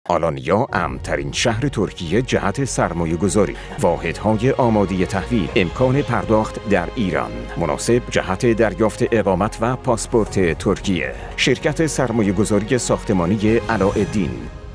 آلانیا امن‌ترین شهر ترکیه جهت سرمایه‌گذاری. واحدهای آماده تحویل. امکان پرداخت در ایران. مناسب جهت دریافت اقامت و پاسپورت ترکیه. شرکت سرمایه‌گذاری ساختمانی علاءالدین.